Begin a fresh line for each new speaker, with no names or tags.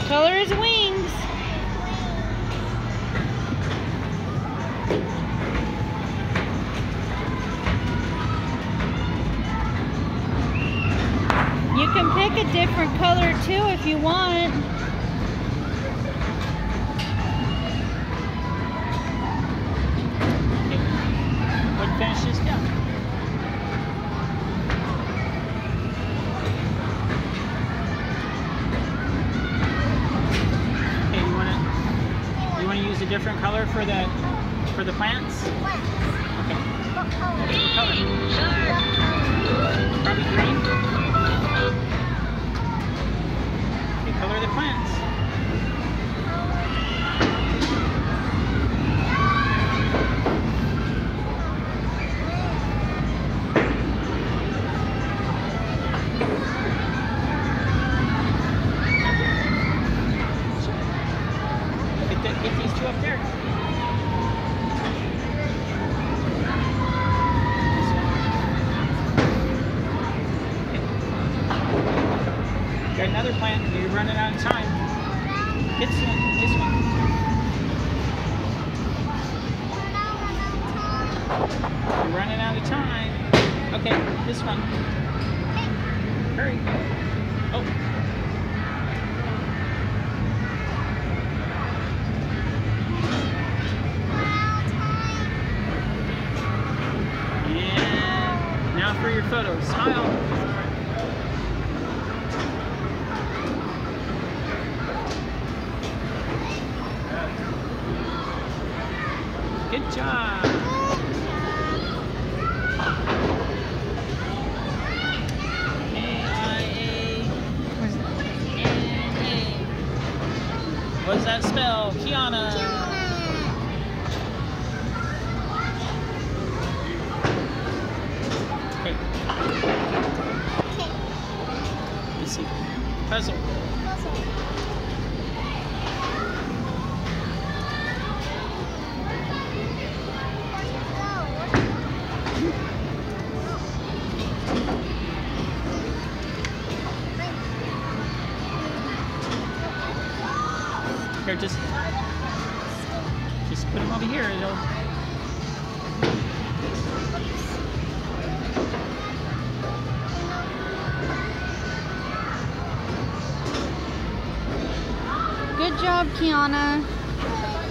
color his wings. You can pick a different color too if you want.
Okay. Let's finish this down. Okay, you want to use a different color for the plants? Okay. What color? Probably green. Okay, color the plants. Get these two up there. Got another plant. You're running out of time. This one. This one. You're running out of time. Okay, this one. Hurry. Oh. Yeah. Now for your photo. Smile. Good job. What does that spell? Kiana. Okay. Let's see. Puzzle. Here, just put them over here. It'll.
Good job, Kiana.